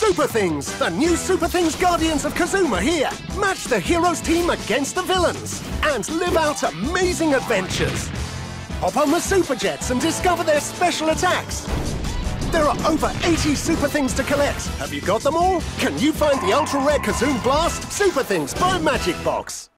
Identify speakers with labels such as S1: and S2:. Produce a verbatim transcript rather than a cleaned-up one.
S1: SuperThings! The new SuperThings Guardians of Kazoom are here! Match the heroes team against the villains and live out amazing adventures! Hop on the Superjets and discover their special attacks! There are over eighty SuperThings to collect. Have you got them all? Can you find the ultra-rare Kazoom Blast? SuperThings by Magic Box.